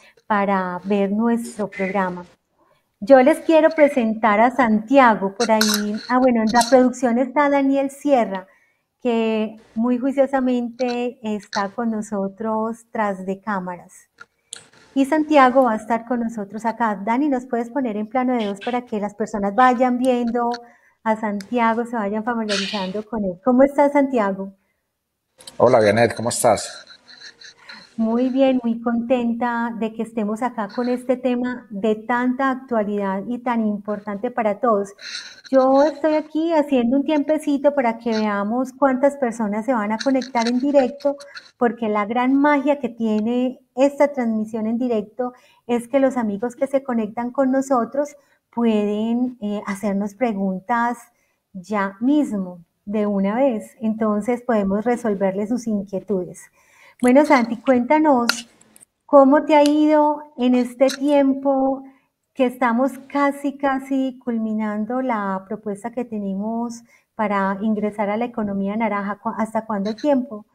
para ver nuestro programa. Yo les quiero presentar a Santiago, por ahí, bueno, en la producción está Daniel Sierra, que muy juiciosamente está con nosotros tras de cámaras. Y Santiago va a estar con nosotros acá. Dani, ¿nos puedes poner en plano de dos para que las personas vayan viendo a Santiago, se vayan familiarizando con él? ¿Cómo estás, Santiago? Hola, Vianet, ¿cómo estás? Muy bien, muy contenta de que estemos acá con este tema de tanta actualidad y tan importante para todos. Yo estoy aquí haciendo un tiempecito para que veamos cuántas personas se van a conectar en directo, porque la gran magia que tiene esta transmisión en directo es que los amigos que se conectan con nosotros pueden hacernos preguntas ya mismo, de una vez. Entonces podemos resolverles sus inquietudes. Bueno, Santi, cuéntanos cómo te ha ido en este tiempo que estamos casi culminando la propuesta que tenemos para ingresar a la economía naranja. ¿Hasta cuándo hay tiempo?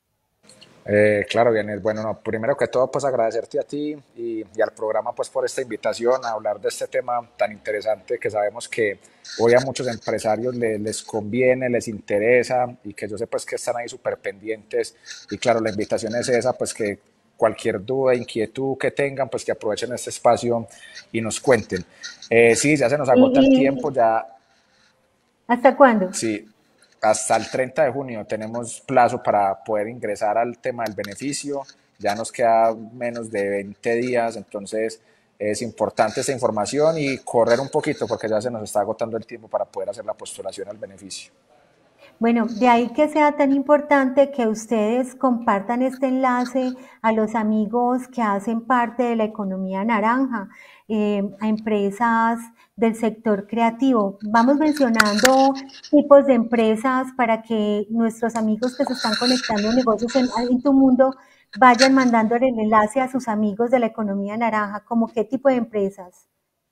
Claro, Vianet, bueno, no, primero que todo, pues agradecerte a ti y al programa pues por esta invitación a hablar de este tema tan interesante que sabemos que hoy a muchos empresarios les conviene, les interesa y que yo sé pues que están ahí súper pendientes y claro, la invitación es esa, pues que cualquier duda, inquietud que tengan, pues que aprovechen este espacio y nos cuenten. Sí, ya se nos agota el tiempo, ¿Y ya. hasta cuándo? Sí, hasta el 30 de junio tenemos plazo para poder ingresar al tema del beneficio. Ya nos queda menos de 20 días, entonces es importante esta información y correr un poquito porque ya se nos está agotando el tiempo para poder hacer la postulación al beneficio. Bueno, de ahí que sea tan importante que ustedes compartan este enlace a los amigos que hacen parte de la economía naranja, a empresas del sector creativo. Vamos mencionando tipos de empresas para que nuestros amigos que se están conectando a negocios en tu mundo vayan mandándole el enlace a sus amigos de la economía naranja, como qué tipo de empresas.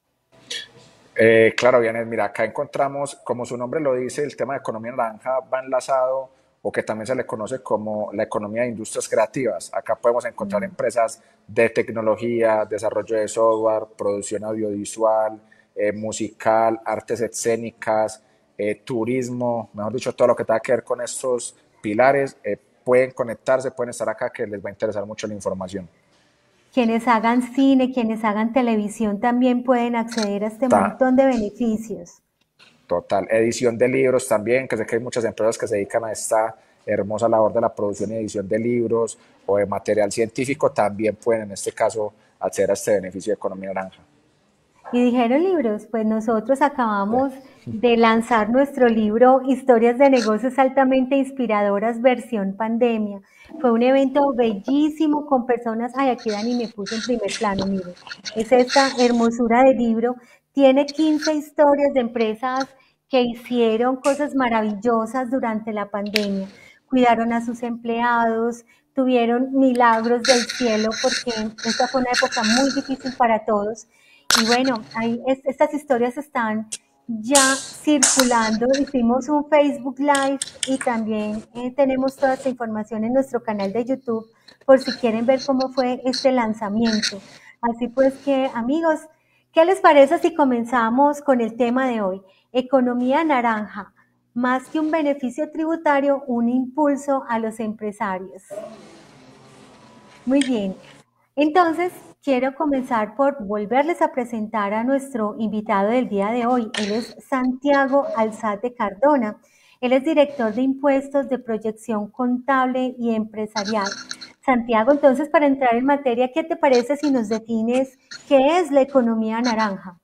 Claro, bien, mira, acá encontramos, como su nombre lo dice, el tema de economía naranja va enlazado o que también se le conoce como la economía de industrias creativas. Acá podemos encontrar Mm. empresas de tecnología, desarrollo de software, producción audiovisual, musical, artes escénicas, turismo, mejor dicho, todo lo que tenga que ver con estos pilares. Pueden conectarse, pueden estar acá que les va a interesar mucho la información. Quienes hagan cine, quienes hagan televisión también pueden acceder a este Ta- montón de beneficios. Total, edición de libros también, que sé que hay muchas empresas que se dedican a esta hermosa labor de la producción y edición de libros o de material científico, también pueden en este caso acceder a este beneficio de economía naranja. Y dijeron libros, pues nosotros acabamos de lanzar nuestro libro Historias de negocios altamente inspiradoras versión pandemia. Fue un evento bellísimo con personas, ay, aquí Dani me puso en primer plano, mire, es esta hermosura de libro. Tiene 15 historias de empresas que hicieron cosas maravillosas durante la pandemia. Cuidaron a sus empleados, tuvieron milagros del cielo porque esta fue una época muy difícil para todos. Y bueno, estas historias están ya circulando. Hicimos un Facebook Live y también tenemos toda esta información en nuestro canal de YouTube por si quieren ver cómo fue este lanzamiento. Así pues que, amigos, ¿qué les parece si comenzamos con el tema de hoy? Economía naranja, más que un beneficio tributario, un impulso a los empresarios. Muy bien. Entonces, quiero comenzar por volverles a presentar a nuestro invitado del día de hoy. Él es Santiago Alzate Cardona. Él es director de impuestos de proyección contable y empresarial. Santiago, entonces, para entrar en materia, ¿qué te parece si nos defines qué es la economía naranja?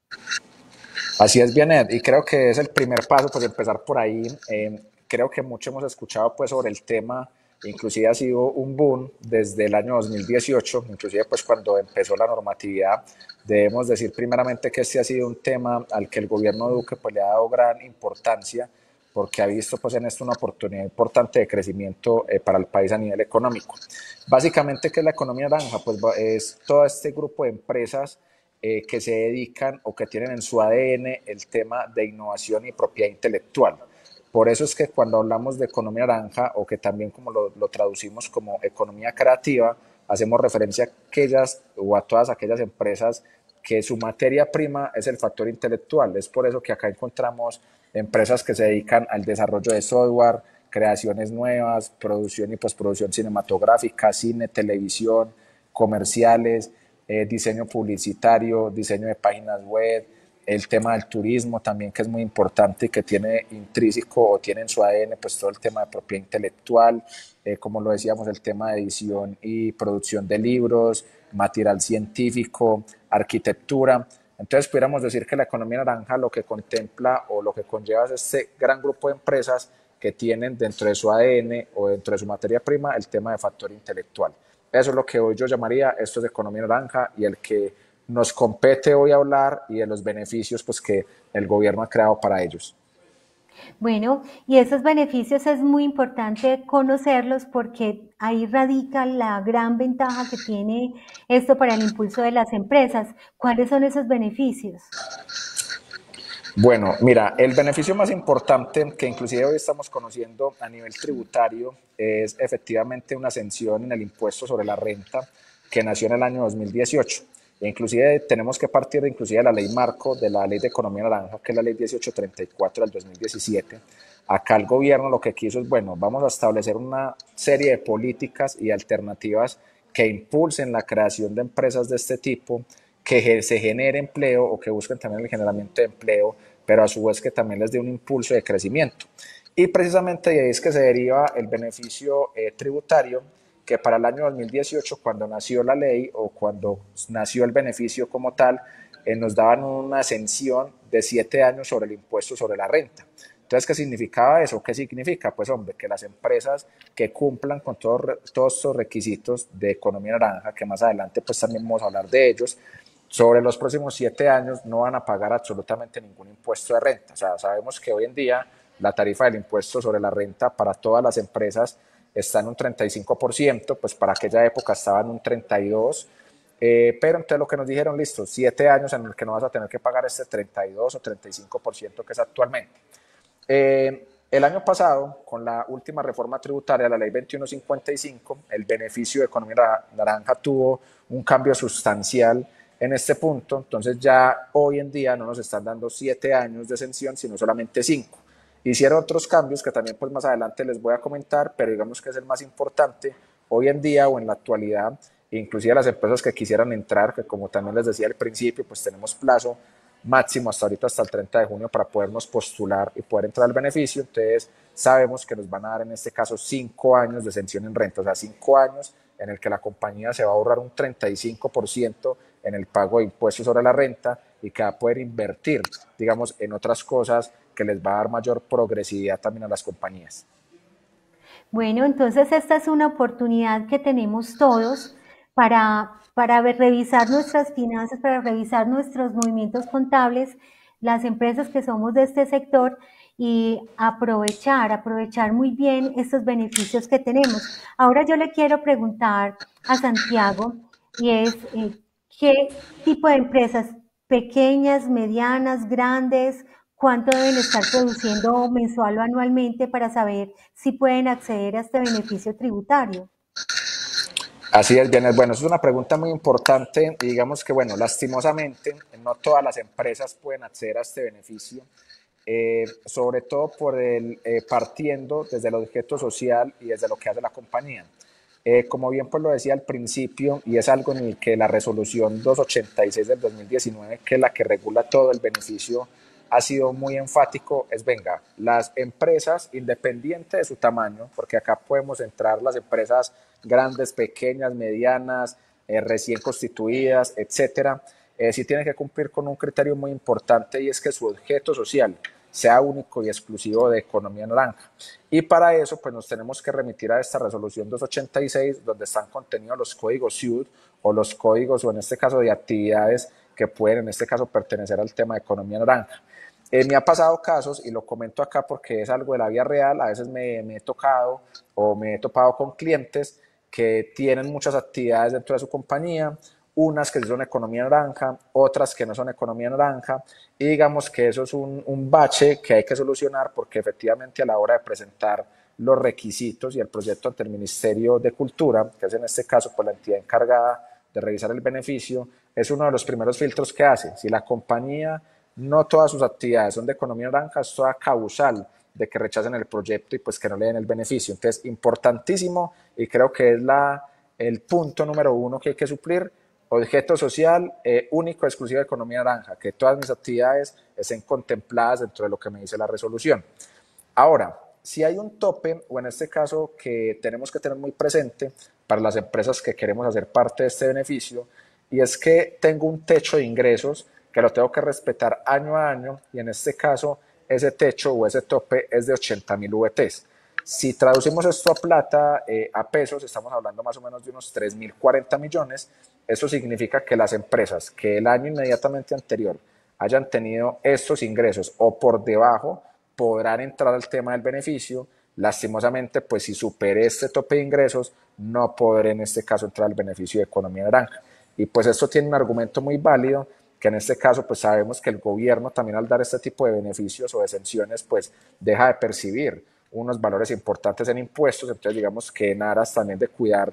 Así es, Bianet, y creo que es el primer paso, pues empezar por ahí. Creo que mucho hemos escuchado pues sobre el tema, inclusive ha sido un boom desde el año 2018, inclusive pues cuando empezó la normatividad. Debemos decir primeramente que este ha sido un tema al que el gobierno Duque pues le ha dado gran importancia porque ha visto pues en esto una oportunidad importante de crecimiento para el país a nivel económico. Básicamente, ¿qué es la economía naranja? Pues es todo este grupo de empresas que se dedican o que tienen en su ADN el tema de innovación y propiedad intelectual. Por eso es que cuando hablamos de economía naranja o que también como lo traducimos como economía creativa, hacemos referencia a aquellas o a todas aquellas empresas que su materia prima es el factor intelectual. Es por eso que acá encontramos empresas que se dedican al desarrollo de software, creaciones nuevas, producción y postproducción cinematográfica, cine, televisión, comerciales, diseño publicitario, diseño de páginas web, el tema del turismo también, que es muy importante y que tiene intrínseco o tiene en su ADN pues todo el tema de propiedad intelectual, como lo decíamos, el tema de edición y producción de libros, material científico, arquitectura. Entonces pudiéramos decir que la economía naranja lo que contempla o lo que conlleva es este gran grupo de empresas que tienen dentro de su ADN o dentro de su materia prima el tema de factor intelectual. Eso es lo que hoy yo llamaría, esto es economía naranja y el que nos compete hoy hablar y de los beneficios pues, que el gobierno ha creado para ellos. Bueno, y esos beneficios es muy importante conocerlos porque ahí radica la gran ventaja que tiene esto para el impulso de las empresas. ¿Cuáles son esos beneficios? Bueno, mira, el beneficio más importante que inclusive hoy estamos conociendo a nivel tributario es efectivamente una ascensión en el impuesto sobre la renta que nació en el año 2018. E inclusive tenemos que partir de inclusive de la ley marco de la ley de economía naranja, que es la ley 1834 del 2017. Acá el gobierno lo que quiso es, bueno, vamos a establecer una serie de políticas y alternativas que impulsen la creación de empresas de este tipo, que se genere empleo o que busquen también el generamiento de empleo, pero a su vez que también les dé un impulso de crecimiento. Y precisamente de ahí es que se deriva el beneficio tributario, que para el año 2018, cuando nació la ley o cuando nació el beneficio como tal, nos daban una ascensión de 7 años sobre el impuesto sobre la renta. Entonces, ¿qué significaba eso? ¿Qué significa? Pues, hombre, que las empresas que cumplan con todos estos requisitos de economía naranja, que más adelante pues también vamos a hablar de ellos, sobre los próximos 7 años no van a pagar absolutamente ningún impuesto de renta. O sea, sabemos que hoy en día la tarifa del impuesto sobre la renta para todas las empresas está en un 35%, pues para aquella época estaba en un 32%, pero entonces lo que nos dijeron, listo, 7 años en el que no vas a tener que pagar este 32 o 35% que es actualmente. El año pasado, con la última reforma tributaria, la ley 2155, el beneficio de economía naranja tuvo un cambio sustancial en este punto, entonces ya hoy en día no nos están dando 7 años de exención, sino solamente 5. Hicieron otros cambios que también pues más adelante les voy a comentar, pero digamos que es el más importante hoy en día o en la actualidad, inclusive las empresas que quisieran entrar, que como también les decía al principio, pues tenemos plazo máximo hasta ahorita, hasta el 30 de junio, para podernos postular y poder entrar al beneficio. Entonces sabemos que nos van a dar en este caso 5 años de exención en renta, o sea, 5 años en el que la compañía se va a ahorrar un 35% en el pago de impuestos sobre la renta y que va a poder invertir, digamos, en otras cosas que les va a dar mayor progresividad también a las compañías. Bueno, entonces esta es una oportunidad que tenemos todos para revisar nuestras finanzas, para revisar nuestros movimientos contables, las empresas que somos de este sector y aprovechar muy bien estos beneficios que tenemos. Ahora yo le quiero preguntar a Santiago y es, ¿qué tipo de empresas, pequeñas, medianas, grandes, cuánto deben estar produciendo mensual o anualmente para saber si pueden acceder a este beneficio tributario? Así es, bien, bueno, eso es una pregunta muy importante y digamos que, bueno, lastimosamente no todas las empresas pueden acceder a este beneficio, sobre todo por partiendo desde el objeto social y desde lo que hace la compañía. Como bien pues lo decía al principio, y es algo en el que la resolución 286 del 2019, que es la que regula todo el beneficio, ha sido muy enfático, es venga, las empresas independientes de su tamaño, porque acá podemos entrar las empresas grandes, pequeñas, medianas, recién constituidas, etcétera, sí tienen que cumplir con un criterio muy importante y es que su objeto social sea único y exclusivo de economía naranja. Y para eso, pues nos tenemos que remitir a esta resolución 286, donde están contenidos los códigos SIUD o los códigos, o en este caso, de actividades que pueden, en este caso, pertenecer al tema de economía naranja. Me ha pasado casos, y lo comento acá porque es algo de la vida real, a veces me he tocado o me he topado con clientes que tienen muchas actividades dentro de su compañía, unas que son economía naranja, otras que no son economía naranja, y digamos que eso es un bache que hay que solucionar porque efectivamente a la hora de presentar los requisitos y el proyecto ante el Ministerio de Cultura, que es en este caso pues, la entidad encargada de revisar el beneficio, es uno de los primeros filtros que hace. Si la compañía, no todas sus actividades son de economía naranja, es toda causal de que rechacen el proyecto y pues que no le den el beneficio. Entonces, importantísimo, y creo que es el punto número uno que hay que suplir: objeto social único, exclusivo de economía naranja, que todas mis actividades estén contempladas dentro de lo que me dice la resolución. Ahora, si hay un tope, o en este caso que tenemos que tener muy presente para las empresas que queremos hacer parte de este beneficio, y es que tengo un techo de ingresos que lo tengo que respetar año a año, y en este caso ese techo o ese tope es de 80.000 VTs. Si traducimos esto a plata, a pesos, estamos hablando más o menos de unos 3.040 millones. Eso significa que las empresas que el año inmediatamente anterior hayan tenido estos ingresos o por debajo podrán entrar al tema del beneficio. Lastimosamente, pues si supere este tope de ingresos, no podré en este caso entrar al beneficio de economía naranja. Y pues esto tiene un argumento muy válido, que en este caso pues sabemos que el gobierno también al dar este tipo de beneficios o exenciones pues deja de percibir unos valores importantes en impuestos. Entonces digamos que en aras también de cuidar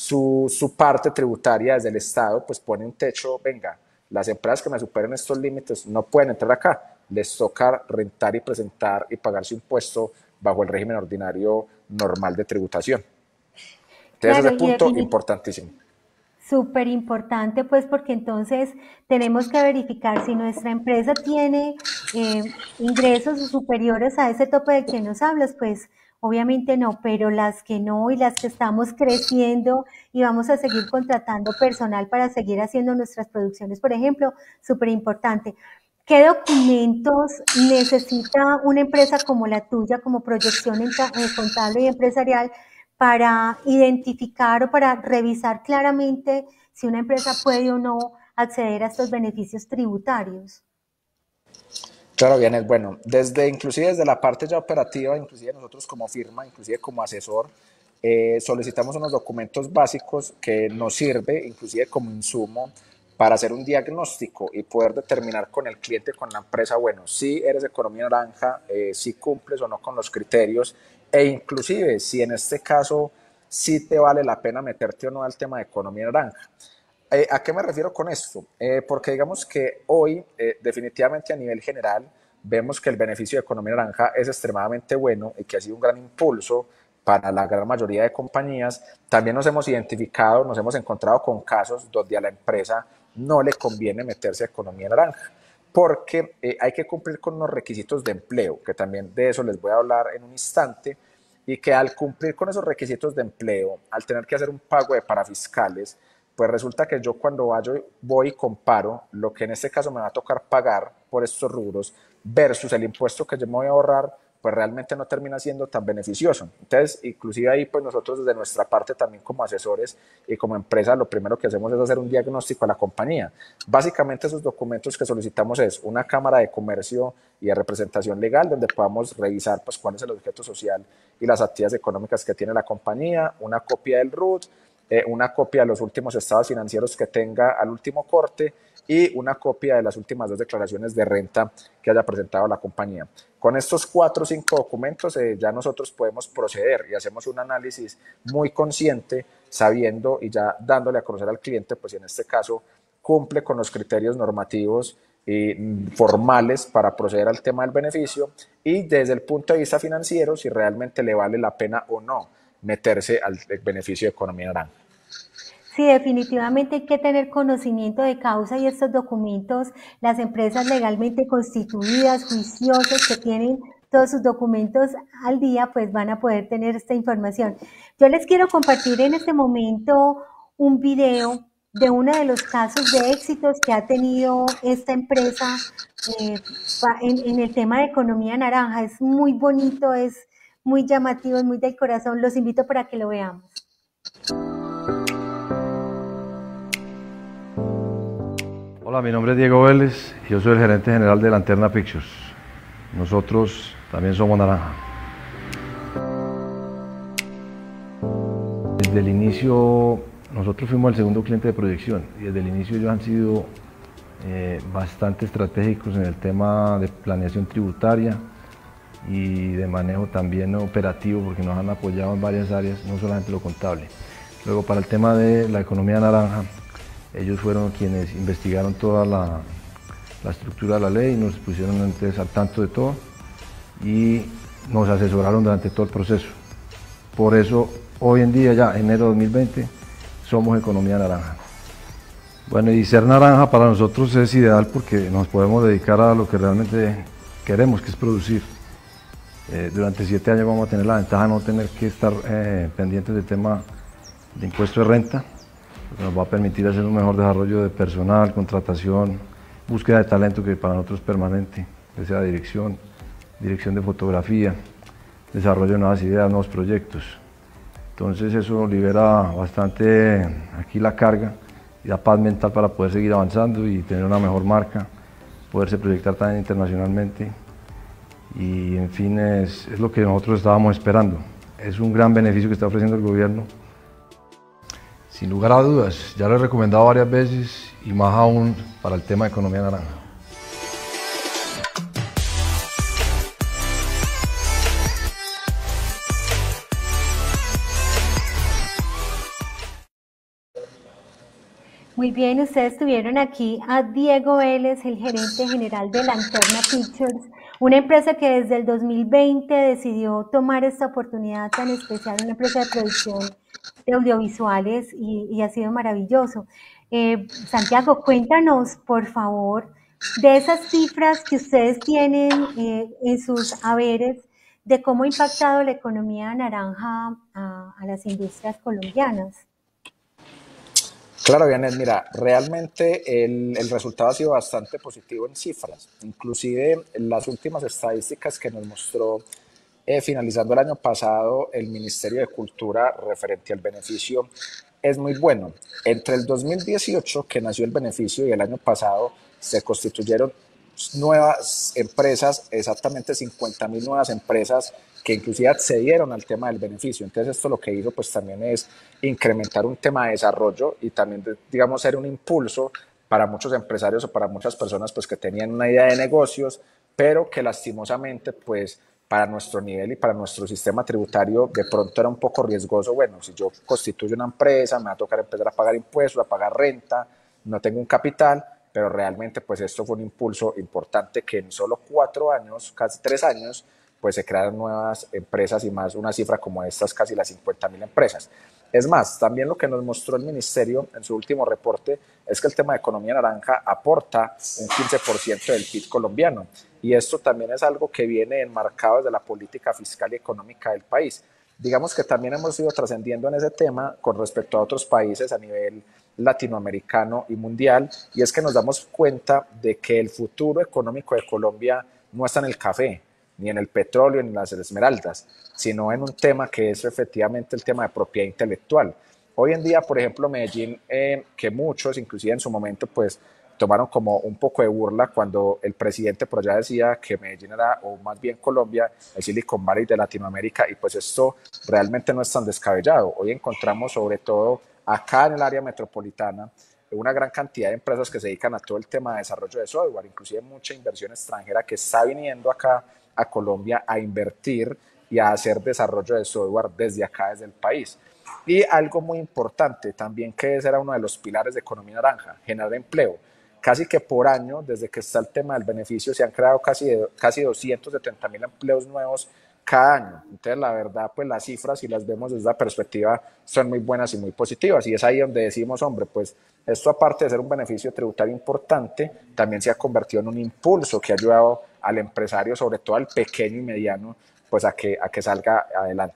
su parte tributaria desde el Estado, pues pone un techo: venga, las empresas que me superen estos límites no pueden entrar acá, les toca rentar y presentar y pagar su impuesto bajo el régimen ordinario normal de tributación. Entonces Claro, ese punto importantísimo. súper importante, pues porque entonces tenemos que verificar si nuestra empresa tiene ingresos superiores a ese tope del que nos hablas, pues obviamente no, pero las que no y las que estamos creciendo y vamos a seguir contratando personal para seguir haciendo nuestras producciones, por ejemplo, súper importante. ¿Qué documentos necesita una empresa como la tuya, como proyección contable y empresarial, para identificar o para revisar claramente si una empresa puede o no acceder a estos beneficios tributarios? Claro, bien, bueno, inclusive desde la parte ya operativa, inclusive nosotros como firma, inclusive como asesor, solicitamos unos documentos básicos que nos sirve inclusive como insumo para hacer un diagnóstico y poder determinar con el cliente, con la empresa, bueno, si eres economía naranja, si cumples o no con los criterios, e inclusive si en este caso sí te vale la pena meterte o no al tema de economía naranja. ¿A qué me refiero con esto? Porque digamos que hoy, definitivamente a nivel general, vemos que el beneficio de economía naranja es extremadamente bueno y que ha sido un gran impulso para la gran mayoría de compañías. También nos hemos identificado, nos hemos encontrado con casos donde a la empresa no le conviene meterse a economía naranja, porque hay que cumplir con unos requisitos de empleo, que también de eso les voy a hablar en un instante, y que al cumplir con esos requisitos de empleo, al tener que hacer un pago de parafiscales, pues resulta que yo cuando voy y comparo lo que en este caso me va a tocar pagar por estos rubros versus el impuesto que yo me voy a ahorrar, pues realmente no termina siendo tan beneficioso. Entonces, inclusive ahí, pues nosotros desde nuestra parte también como asesores y como empresa, lo primero que hacemos es hacer un diagnóstico a la compañía. Básicamente esos documentos que solicitamos es una cámara de comercio y de representación legal donde podamos revisar pues cuál es el objeto social y las actividades económicas que tiene la compañía, una copia del RUT, una copia de los últimos estados financieros que tenga al último corte y una copia de las últimas 2 declaraciones de renta que haya presentado la compañía. Con estos 4 o 5 documentos ya nosotros podemos proceder y hacemos un análisis muy consciente, sabiendo y ya dándole a conocer al cliente, pues en este caso cumple con los criterios normativos y formales para proceder al tema del beneficio, y desde el punto de vista financiero, si realmente le vale la pena o no meterse al beneficio de economía naranja. Sí, definitivamente hay que tener conocimiento de causa y estos documentos, las empresas legalmente constituidas, juiciosas, que tienen todos sus documentos al día, pues van a poder tener esta información. Yo les quiero compartir en este momento un video de uno de los casos de éxitos que ha tenido esta empresa en el tema de economía naranja. Es muy bonito, es muy llamativo, es muy del corazón. Los invito para que lo veamos. Hola, mi nombre es Diego Vélez y yo soy el gerente general de Lanterna Pictures. Nosotros también somos naranja. Desde el inicio, nosotros fuimos el segundo cliente de proyección y desde el inicio ellos han sido bastante estratégicos en el tema de planeación tributaria, y de manejo también operativo, porque nos han apoyado en varias áreas, no solamente lo contable. Luego, para el tema de la economía naranja, ellos fueron quienes investigaron toda la estructura de la ley, nos pusieron entonces al tanto de todo y nos asesoraron durante todo el proceso. Por eso, hoy en día, ya enero de 2020, somos economía naranja. Bueno, y ser naranja para nosotros es ideal porque nos podemos dedicar a lo que realmente queremos, que es producir. Durante 7 años vamos a tener la ventaja de no tener que estar pendientes del tema de impuesto de renta, lo que nos va a permitir hacer un mejor desarrollo de personal, contratación, búsqueda de talento, que para nosotros es permanente, ya sea dirección de fotografía, desarrollo de nuevas ideas, nuevos proyectos. Entonces eso libera bastante aquí la carga y da paz mental para poder seguir avanzando y tener una mejor marca, poderse proyectar también internacionalmente. Y en fin, es lo que nosotros estábamos esperando. Es un gran beneficio que está ofreciendo el gobierno. Sin lugar a dudas, ya lo he recomendado varias veces y más aún para el tema de economía naranja. Muy bien, ustedes tuvieron aquí a Diego Vélez, el gerente general de Lanterna Pictures, una empresa que desde el 2020 decidió tomar esta oportunidad tan especial, una empresa de producción de audiovisuales y ha sido maravilloso. Santiago, cuéntanos, por favor, de esas cifras que ustedes tienen en sus haberes, de cómo ha impactado la economía naranja a las industrias colombianas. Claro, Vianey, mira, realmente el resultado ha sido bastante positivo en cifras. Inclusive las últimas estadísticas que nos mostró finalizando el año pasado el Ministerio de Cultura referente al beneficio es muy bueno. Entre el 2018, que nació el beneficio, y el año pasado se constituyeron nuevas empresas, exactamente 50.000 nuevas empresas que inclusive accedieron al tema del beneficio. Entonces esto lo que hizo pues también es incrementar un tema de desarrollo y también, digamos, ser un impulso para muchos empresarios o para muchas personas pues que tenían una idea de negocios, pero que lastimosamente pues para nuestro nivel y para nuestro sistema tributario de pronto era un poco riesgoso. Bueno, si yo constituyo una empresa, me va a tocar empezar a pagar impuestos, a pagar renta, no tengo un capital, pero realmente pues esto fue un impulso importante que en solo 4 años, casi 3 años, pues se crearon nuevas empresas y más una cifra como estas, casi las 50.000 empresas. Es más, también lo que nos mostró el Ministerio en su último reporte es que el tema de economía naranja aporta un 15% del PIB colombiano. Y esto también es algo que viene enmarcado desde la política fiscal y económica del país. Digamos que también hemos ido trascendiendo en ese tema con respecto a otros países a nivel latinoamericano y mundial, y es que nos damos cuenta de que el futuro económico de Colombia no está en el café, ni en el petróleo, ni en las esmeraldas, sino en un tema que es efectivamente el tema de propiedad intelectual. Hoy en día, por ejemplo, Medellín, que muchos, inclusive en su momento, pues tomaron como un poco de burla cuando el presidente por allá decía que Medellín era, o más bien Colombia, el Silicon Valley de Latinoamérica, y pues esto realmente no es tan descabellado. Hoy encontramos sobre todo acá en el área metropolitana una gran cantidad de empresas que se dedican a todo el tema de desarrollo de software, inclusive mucha inversión extranjera que está viniendo acá a Colombia a invertir y a hacer desarrollo de software desde acá, desde el país. Y algo muy importante también, que ese era uno de los pilares de economía naranja, generar empleo. Casi que por año, desde que está el tema del beneficio, se han creado casi 270.000 empleos nuevos cada año. Entonces, la verdad, pues las cifras, si las vemos desde esa perspectiva, son muy buenas y muy positivas. Y es ahí donde decimos, hombre, pues esto, aparte de ser un beneficio tributario importante, también se ha convertido en un impulso que ha ayudado al empresario, sobre todo al pequeño y mediano, pues a que salga adelante.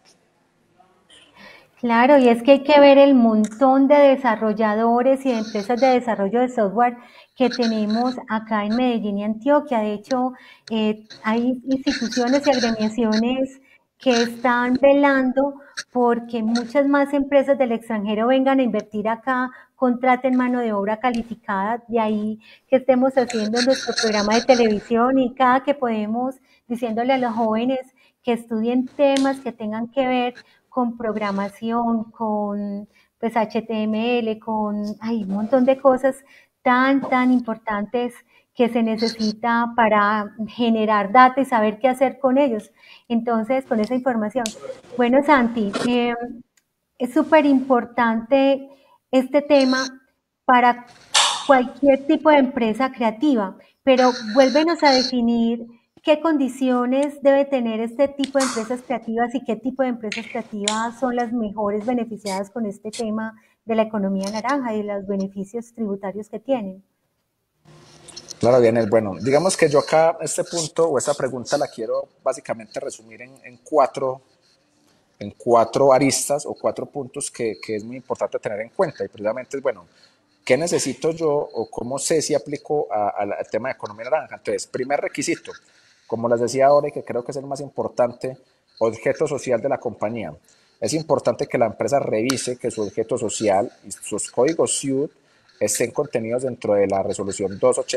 Claro, y es que hay que ver el montón de desarrolladores y de empresas de desarrollo de software que tenemos acá en Medellín y Antioquia. De hecho, hay instituciones y agremiaciones que están velando porque muchas más empresas del extranjero vengan a invertir acá, contraten mano de obra calificada, de ahí que estemos haciendo nuestro programa de televisión y cada que podemos diciéndole a los jóvenes que estudien temas que tengan que ver con programación, con pues HTML, con un montón de cosas tan importantes que se necesita para generar data y saber qué hacer con ellos. Entonces, con esa información. Bueno, Santi, es súper importante este tema para cualquier tipo de empresa creativa, pero vuélvenos a definir qué condiciones debe tener este tipo de empresas creativas y qué tipo de empresas creativas son las mejores beneficiadas con este tema de la economía naranja y los beneficios tributarios que tienen. Claro, bien, bueno, digamos que yo acá este punto o esta pregunta la quiero básicamente resumir en cuatro aristas o cuatro puntos que es muy importante tener en cuenta. Y precisamente es, bueno, ¿qué necesito yo o cómo sé si aplico al tema de economía naranja? Entonces, primer requisito, como les decía ahora y que creo que es el más importante, objeto social de la compañía. Es importante que la empresa revise que su objeto social y sus códigos SIUD estén contenidos dentro de la resolución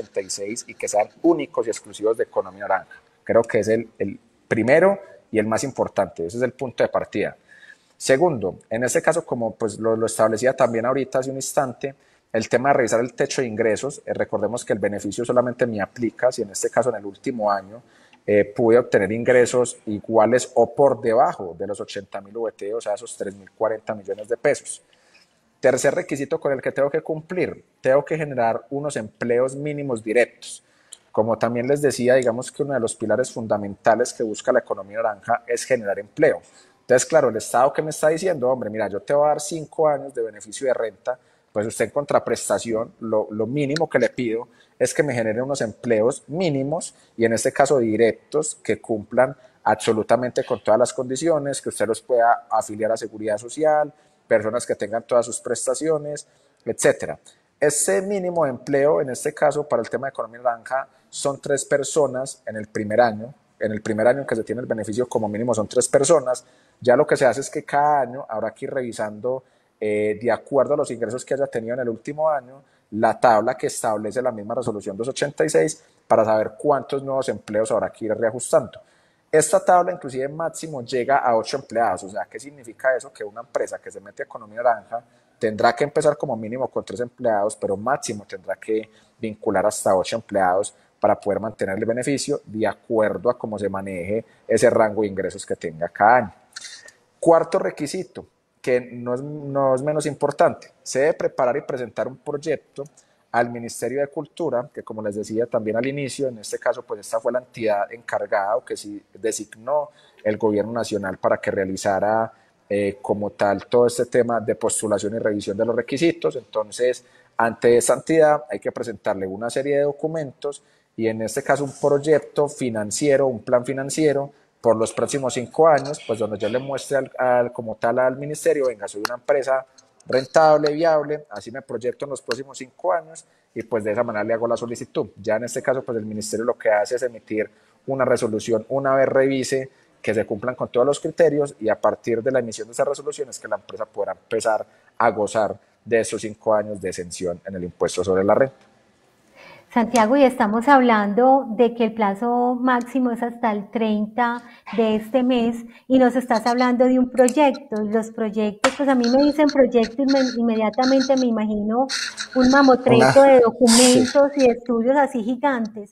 286 y que sean únicos y exclusivos de economía naranja. Creo que es el primero y el más importante. Ese es el punto de partida. Segundo, en este caso, como pues lo establecía también ahorita hace un instante, el tema de revisar el techo de ingresos, recordemos que el beneficio solamente me aplica si en este caso en el último año pude obtener ingresos iguales o por debajo de los 80.000 VT, o sea, esos 3.040 millones de pesos. Tercer requisito con el que tengo que cumplir, tengo que generar unos empleos mínimos directos. Como también les decía, digamos que uno de los pilares fundamentales que busca la economía naranja es generar empleo. Entonces, claro, el Estado que me está diciendo, hombre, mira, yo te voy a dar 5 años de beneficio de renta, pues usted en contraprestación, lo mínimo que le pido es que me genere unos empleos mínimos y en este caso directos que cumplan absolutamente con todas las condiciones, que usted los pueda afiliar a Seguridad Social, personas que tengan todas sus prestaciones, etcétera. Ese mínimo de empleo, en este caso, para el tema de economía naranja, son 3 personas en el primer año. En el primer año en que se tiene el beneficio, como mínimo son 3 personas. Ya lo que se hace es que cada año habrá que ir revisando, de acuerdo a los ingresos que haya tenido en el último año, la tabla que establece la misma resolución 286 para saber cuántos nuevos empleos habrá que ir reajustando. Esta tabla inclusive máximo llega a 8 empleados, o sea, ¿qué significa eso? Que una empresa que se mete a economía naranja tendrá que empezar como mínimo con 3 empleados, pero máximo tendrá que vincular hasta 8 empleados para poder mantener el beneficio de acuerdo a cómo se maneje ese rango de ingresos que tenga cada año. Cuarto requisito, que no es menos importante, se debe preparar y presentar un proyecto al Ministerio de Cultura, que como les decía también al inicio, en este caso pues esta fue la entidad encargada o que sí designó el gobierno nacional para que realizara como tal todo este tema de postulación y revisión de los requisitos. Entonces, ante esta entidad hay que presentarle una serie de documentos y en este caso un proyecto financiero, un plan financiero por los próximos 5 años, pues donde yo le muestre como tal al ministerio, venga, soy una empresa rentable, viable, así me proyecto en los próximos 5 años y pues de esa manera le hago la solicitud. Ya en este caso pues el ministerio lo que hace es emitir una resolución una vez revise que se cumplan con todos los criterios y a partir de la emisión de esa resolución es que la empresa podrá empezar a gozar de esos 5 años de exención en el impuesto sobre la renta. Santiago, y estamos hablando de que el plazo máximo es hasta el 30 de este mes y nos estás hablando de un proyecto. Y los proyectos, pues a mí me dicen proyecto y inmediatamente me imagino un mamotreto de Sí, documentos y de estudios así gigantes.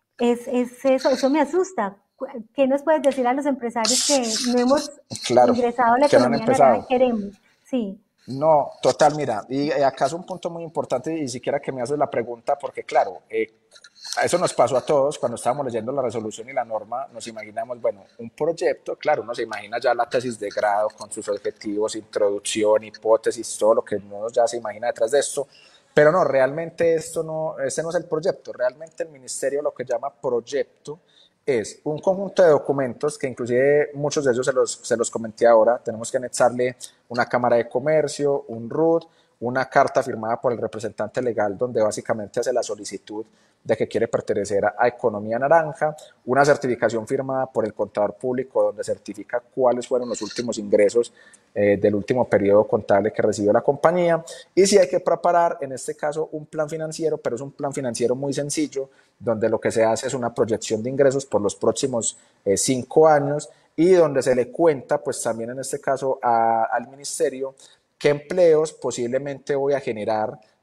Es eso me asusta. ¿Qué nos puedes decir a los empresarios que no hemos claro, ingresado a la que no han economía naranja y empezado. queremos? Sí. No, total, mira, y acá es un punto muy importante y siquiera que me haces la pregunta, porque claro, eso nos pasó a todos cuando estábamos leyendo la resolución y la norma, nos imaginamos, bueno, un proyecto, claro, uno se imagina ya la tesis de grado con sus objetivos, introducción, hipótesis, todo lo que uno ya se imagina detrás de esto, pero no, realmente esto no, este no es el proyecto, realmente el ministerio lo que llama proyecto es un conjunto de documentos que inclusive muchos de ellos se los comenté ahora. Tenemos que anexarle una Cámara de Comercio, un RUT, una carta firmada por el representante legal donde básicamente hace la solicitud de que quiere pertenecer a Economía Naranja, una certificación firmada por el contador público donde certifica cuáles fueron los últimos ingresos del último periodo contable que recibió la compañía y si hay que preparar en este caso un plan financiero, pero es un plan financiero muy sencillo donde lo que se hace es una proyección de ingresos por los próximos 5 años y donde se le cuenta pues también en este caso al ministerio qué empleos posiblemente voy a generar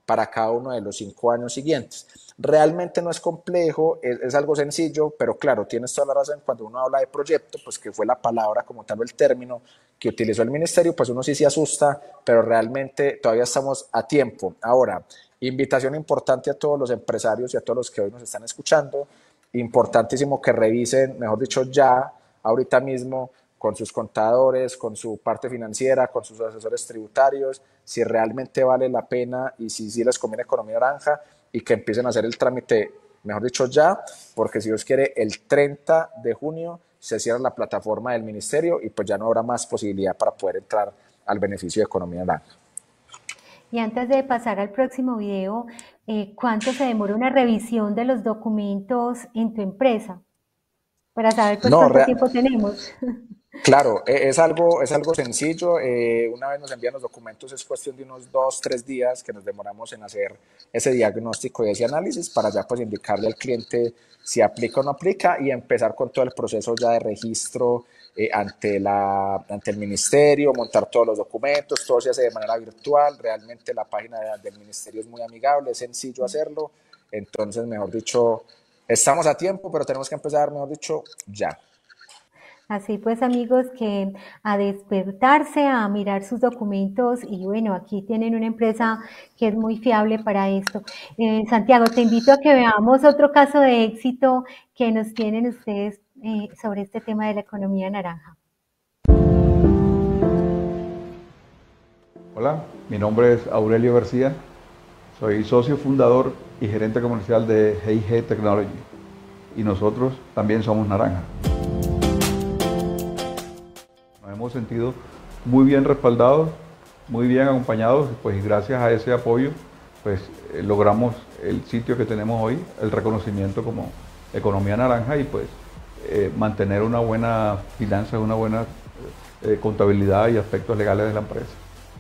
para cada uno de los 5 años siguientes. Realmente no es complejo, es algo sencillo, pero claro, tienes toda la razón, cuando uno habla de proyecto, pues que fue la palabra como tal o el término que utilizó el ministerio, pues uno sí se asusta, pero realmente todavía estamos a tiempo. Ahora, invitación importante a todos los empresarios y a todos los que hoy nos están escuchando, importantísimo que revisen, mejor dicho, ya, ahorita mismo, con sus contadores, con su parte financiera, con sus asesores tributarios, si realmente vale la pena y si les conviene economía naranja, y que empiecen a hacer el trámite, mejor dicho, ya, porque si Dios quiere, el 30 de junio se cierra la plataforma del ministerio y pues ya no habrá más posibilidad para poder entrar al beneficio de economía naranja. Y antes de pasar al próximo video, ¿cuánto se demora una revisión de los documentos en tu empresa? Para saber pues No, cuánto tiempo tenemos. claro, es algo sencillo. Una vez nos envían los documentos, es cuestión de unos 2, 3 días que nos demoramos en hacer ese diagnóstico y ese análisis para ya pues indicarle al cliente si aplica o no aplica y empezar con todo el proceso ya de registro ante el ministerio, montar todos los documentos, todo se hace de manera virtual. Realmente la página del ministerio es muy amigable, es sencillo hacerlo. Entonces, mejor dicho, estamos a tiempo, pero tenemos que empezar, mejor dicho, ya. Así pues, amigos, que a despertarse, a mirar sus documentos y bueno, aquí tienen una empresa que es muy fiable para esto. Santiago, te invito a que veamos otro caso de éxito que nos tienen ustedes sobre este tema de la economía naranja. Hola, mi nombre es Aurelio García, soy socio fundador y gerente comercial de G&G Technology y nosotros también somos naranja. Nos hemos sentido muy bien respaldados, muy bien acompañados, pues gracias a ese apoyo pues logramos el sitio que tenemos hoy, el reconocimiento como economía naranja y pues mantener una buena finanza, una buena contabilidad y aspectos legales de la empresa.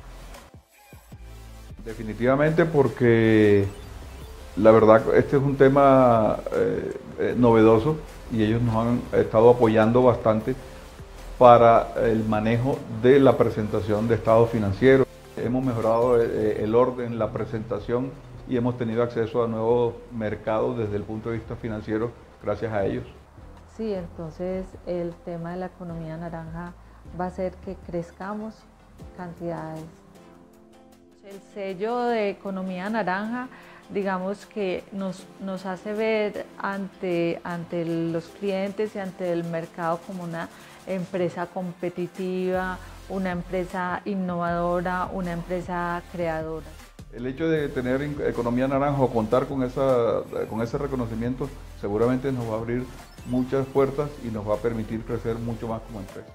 Definitivamente porque la verdad este es un tema novedoso y ellos nos han estado apoyando bastante para el manejo de la presentación de estados financieros. Hemos mejorado el orden, la presentación y hemos tenido acceso a nuevos mercados desde el punto de vista financiero gracias a ellos. Sí, entonces el tema de la economía naranja va a hacer que crezcamos cantidades. El sello de economía naranja, digamos que nos hace ver ante los clientes y ante el mercado como una empresa competitiva, una empresa innovadora, una empresa creadora. El hecho de tener economía naranja o contar con ese reconocimiento seguramente nos va a abrir muchas puertas y nos va a permitir crecer mucho más como empresa.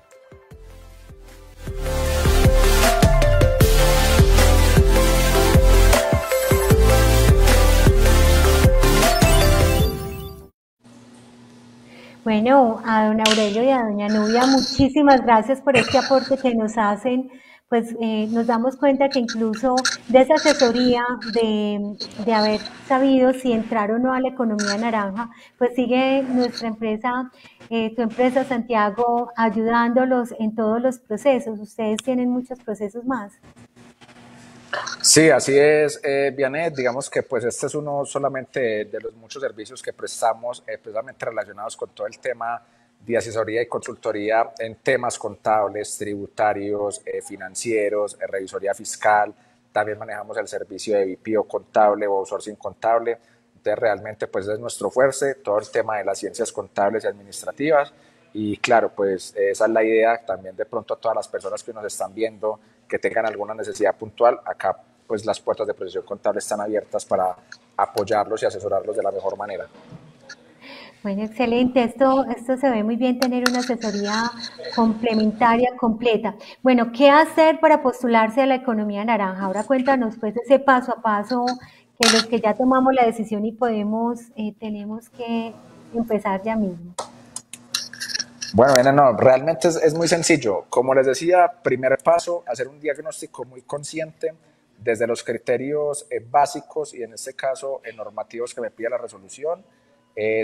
Bueno, a don Aurelio y a doña Nubia, muchísimas gracias por este aporte que nos hacen. Pues nos damos cuenta que incluso de esa asesoría, de haber sabido si entrar o no a la economía naranja, pues sigue nuestra empresa, tu empresa Santiago, ayudándolos en todos los procesos. Ustedes tienen muchos procesos más. Sí, así es, Vianet. Digamos que pues este es uno solamente de los muchos servicios que prestamos precisamente relacionados con todo el tema de asesoría y consultoría en temas contables, tributarios, financieros, revisoría fiscal. También manejamos el servicio de BPO contable o outsourcing contable. Entonces realmente pues es nuestro fuerte, todo el tema de las ciencias contables y administrativas. Y claro, pues esa es la idea también de pronto a todas las personas que nos están viendo que tengan alguna necesidad puntual. Acá pues las puertas de Precisión Contable están abiertas para apoyarlos y asesorarlos de la mejor manera. Bueno, excelente. Esto se ve muy bien, tener una asesoría complementaria, completa. Bueno, ¿qué hacer para postularse a la economía naranja? Ahora cuéntanos pues ese paso a paso que los que ya tomamos la decisión y tenemos que empezar ya mismo. Bueno, no, realmente es muy sencillo. Como les decía, primer paso, hacer un diagnóstico muy consciente desde los criterios básicos y en este caso normativos que me pide la resolución.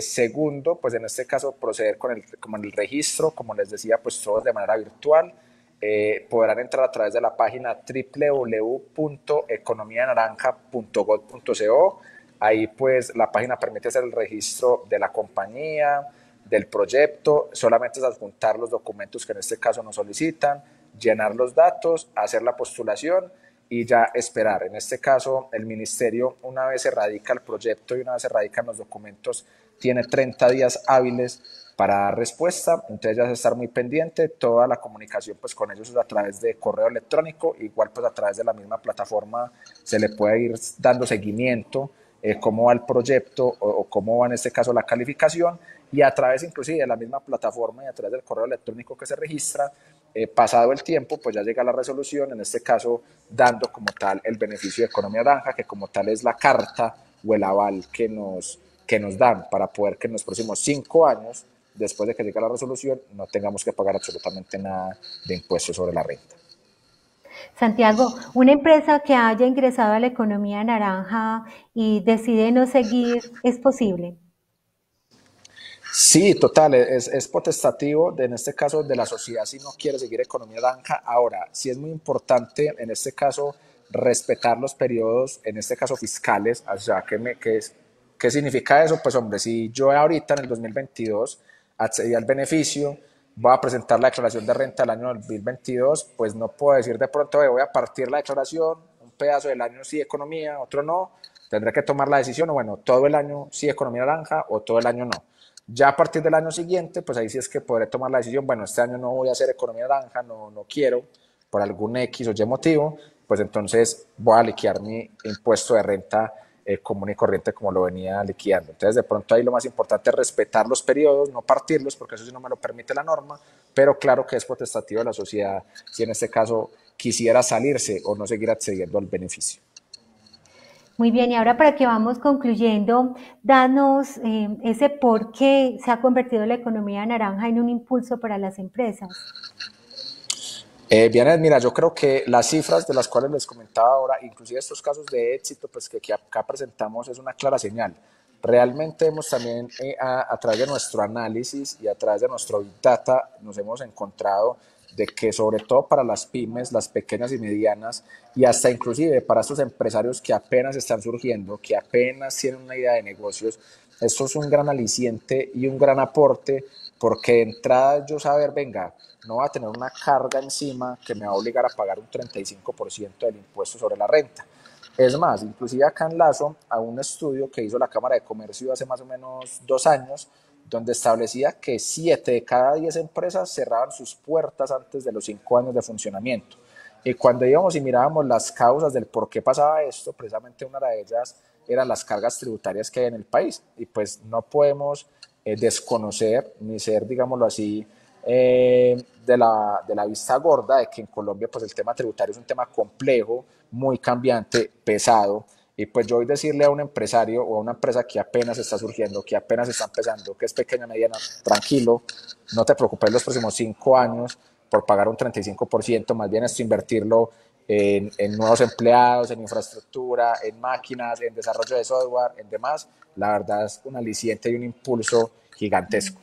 Segundo, pues en este caso proceder con el registro, como les decía, pues todo de manera virtual. podrán entrar a través de la página www.economianaranja.gov.co. Ahí pues la página permite hacer el registro de la compañía, del proyecto, solamente es adjuntar los documentos que en este caso nos solicitan, llenar los datos, hacer la postulación y ya esperar. En este caso, el ministerio, una vez se radica el proyecto y una vez se radican los documentos, tiene 30 días hábiles para dar respuesta, entonces ya es estar muy pendiente. Toda la comunicación pues con ellos es a través de correo electrónico, igual pues a través de la misma plataforma se le puede ir dando seguimiento, cómo va el proyecto o cómo va en este caso la calificación, y a través inclusive de la misma plataforma y a través del correo electrónico que se registra, pasado el tiempo, pues ya llega la resolución, en este caso dando como tal el beneficio de economía naranja, que como tal es la carta o el aval que nos dan para poder que en los próximos 5 años, después de que llegue la resolución, no tengamos que pagar absolutamente nada de impuestos sobre la renta. Santiago, una empresa que haya ingresado a la economía naranja y decide no seguir, ¿es posible? Sí, total, es potestativo en este caso de la sociedad si no quiere seguir economía naranja. Ahora, sí es muy importante en este caso respetar los periodos, en este caso fiscales. O sea, ¿qué significa eso? Pues hombre, si yo ahorita en el 2022 accedí al beneficio, voy a presentar la declaración de renta del año 2022, pues no puedo decir de pronto, voy a partir la declaración, un pedazo del año sí economía, otro no, tendré que tomar la decisión, o bueno, todo el año sí economía naranja o todo el año no. Ya a partir del año siguiente, pues ahí sí es que podré tomar la decisión, bueno, este año no voy a hacer economía naranja, no quiero, por algún X o Y motivo, pues entonces voy a liquidar mi impuesto de renta común y corriente como lo venía liquidando. Entonces, de pronto ahí lo más importante es respetar los periodos, no partirlos, porque eso sí no me lo permite la norma, pero claro que es potestativo de la sociedad si en este caso quisiera salirse o no seguir accediendo al beneficio. Muy bien, y ahora para que vamos concluyendo, danos ese por qué se ha convertido la economía naranja en un impulso para las empresas. Bien, mira, yo creo que las cifras de las cuales les comentaba ahora, inclusive estos casos de éxito pues que acá presentamos, es una clara señal. Realmente hemos también, a través de nuestro análisis y a través de nuestro Big Data, nos hemos encontrado de que sobre todo para las pymes, las pequeñas y medianas, y hasta inclusive para estos empresarios que apenas están surgiendo, que apenas tienen una idea de negocios, esto es un gran aliciente y un gran aporte, porque de entrada yo saber, venga, no va a tener una carga encima que me va a obligar a pagar un 35% del impuesto sobre la renta. Es más, inclusive acá enlazo a un estudio que hizo la Cámara de Comercio hace más o menos 2 años, donde establecía que 7 de cada 10 empresas cerraban sus puertas antes de los 5 años de funcionamiento. Y cuando íbamos y mirábamos las causas del por qué pasaba esto, precisamente una de ellas eran las cargas tributarias que hay en el país. Y pues no podemos desconocer ni ser, digámoslo así, de la vista gorda de que en Colombia pues el tema tributario es un tema complejo, muy cambiante, pesado, y pues yo voy a decirle a un empresario o a una empresa que apenas está surgiendo, que apenas está empezando, que es pequeña, mediana, tranquilo, no te preocupes los próximos 5 años por pagar un 35%, más bien esto invertirlo en nuevos empleados, en infraestructura, en máquinas, en desarrollo de software, en demás. La verdad es un aliciente y un impulso gigantesco.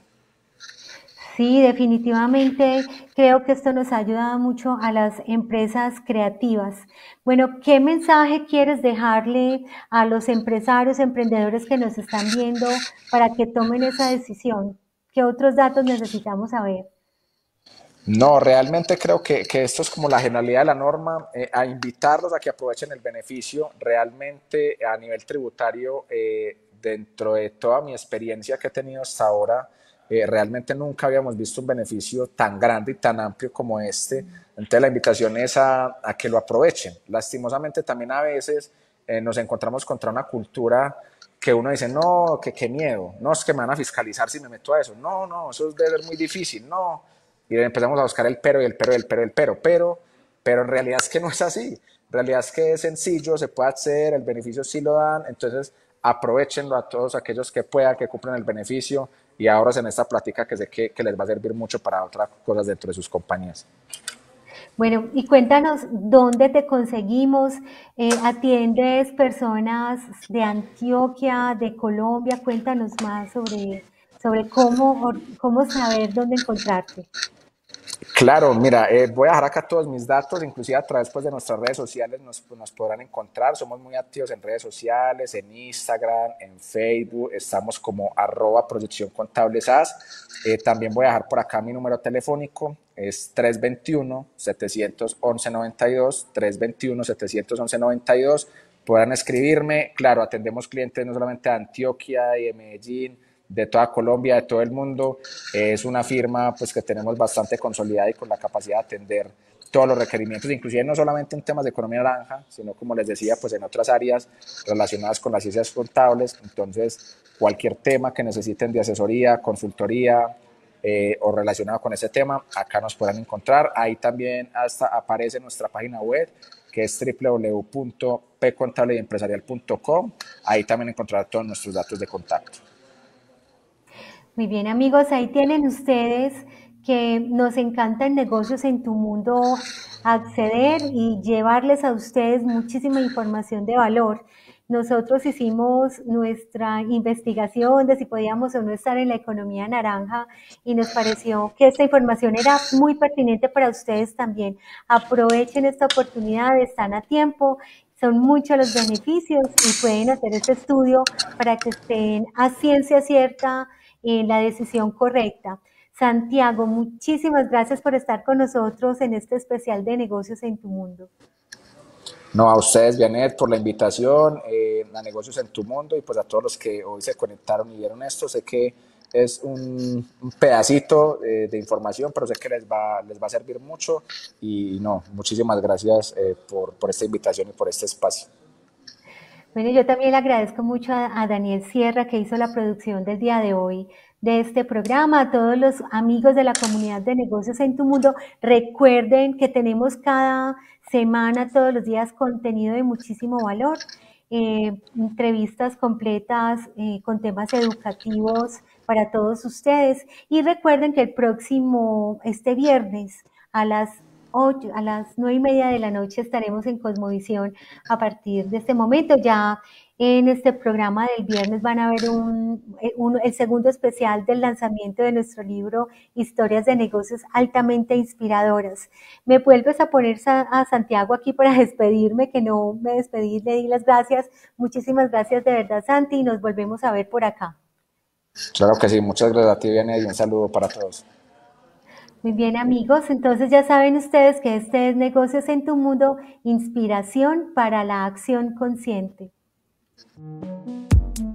Sí, definitivamente creo que esto nos ha ayudado mucho a las empresas creativas. Bueno, ¿qué mensaje quieres dejarle a los empresarios, emprendedores que nos están viendo para que tomen esa decisión? ¿Qué otros datos necesitamos saber? No, realmente creo que esto es como la generalidad de la norma, a invitarlos a que aprovechen el beneficio. Realmente a nivel tributario, dentro de toda mi experiencia que he tenido hasta ahora, realmente nunca habíamos visto un beneficio tan grande y tan amplio como este. Entonces la invitación es a que lo aprovechen. Lastimosamente también a veces nos encontramos contra una cultura que uno dice, no, que qué miedo, no, es que me van a fiscalizar si me meto a eso, no, eso debe ser muy difícil, no, y empezamos a buscar el pero y el pero y el pero y el pero en realidad es que no es así, en realidad es que es sencillo, se puede acceder, el beneficio sí lo dan, entonces aprovechenlo a todos aquellos que puedan, que cumplan el beneficio y ahora en esta plática que sé que les va a servir mucho para otras cosas dentro de sus compañías. Bueno, y cuéntanos dónde te conseguimos. ¿Atiendes personas de Antioquia, de Colombia? Cuéntanos más sobre cómo saber dónde encontrarte. Claro, mira, voy a dejar acá todos mis datos, inclusive a través pues, de nuestras redes sociales nos podrán encontrar. Somos muy activos en redes sociales, en Instagram, en Facebook, estamos como @proyección contable SAS. También voy a dejar por acá mi número telefónico, es 321-711-92, 321-711-92. Podrán escribirme, claro, atendemos clientes no solamente de Antioquia y de Medellín, de toda Colombia, de todo el mundo. Es una firma pues, que tenemos bastante consolidada y con la capacidad de atender todos los requerimientos, inclusive no solamente en temas de economía naranja, sino como les decía, pues en otras áreas relacionadas con las ciencias contables. Entonces, cualquier tema que necesiten de asesoría, consultoría o relacionado con ese tema, acá nos podrán encontrar. Ahí también hasta aparece nuestra página web, que es www.pcontableempresarial.com. Ahí también encontrarán todos nuestros datos de contacto. Muy bien, amigos, ahí tienen ustedes que nos encanta en Negocios en tu Mundo acceder y llevarles a ustedes muchísima información de valor. Nosotros hicimos nuestra investigación de si podíamos o no estar en la economía naranja y nos pareció que esta información era muy pertinente para ustedes también. Aprovechen esta oportunidad, están a tiempo, son muchos los beneficios y pueden hacer este estudio para que estén a ciencia cierta en la decisión correcta. Santiago, muchísimas gracias por estar con nosotros en este especial de Negocios en tu Mundo. No, a ustedes, Vianet, por la invitación a Negocios en tu Mundo y pues a todos los que hoy se conectaron y vieron esto. Sé que es un pedacito de información, pero sé que les va a servir mucho y no, muchísimas gracias por esta invitación y por este espacio. Bueno, yo también le agradezco mucho a Daniel Sierra que hizo la producción del día de hoy de este programa, a todos los amigos de la comunidad de Negocios en tu Mundo. Recuerden que tenemos cada semana, todos los días, contenido de muchísimo valor, entrevistas completas con temas educativos para todos ustedes. Y recuerden que este viernes a las 9:30 de la noche estaremos en Cosmovisión a partir de este momento. Ya en este programa del viernes van a ver el segundo especial del lanzamiento de nuestro libro Historias de Negocios Altamente Inspiradoras. Me vuelves a poner a Santiago aquí para despedirme, que no me despedí, le di las gracias. Muchísimas gracias de verdad, Santi, y nos volvemos a ver por acá. Claro que sí, muchas gracias a ti, Vianey, y un saludo para todos. Muy bien, amigos, entonces ya saben ustedes que este es Negocios en tu Mundo, inspiración para la acción consciente.